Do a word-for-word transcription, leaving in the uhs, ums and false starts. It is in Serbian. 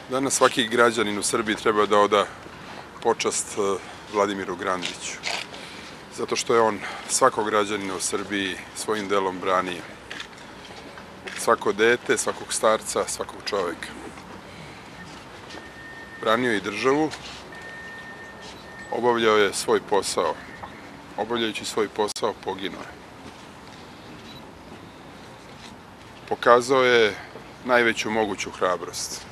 Danas svaki građanin u Srbiji treba da oda počast Vladimiru Grandviću, zato što je on svakog građanina u Srbiji svojim delom branio. Svako dete, svakog starca, svakog čoveka. Branio je i državu, obavljao je svoj posao. Obavljajući svoj posao, poginuo je. Pokazao je najveću moguću hrabrost.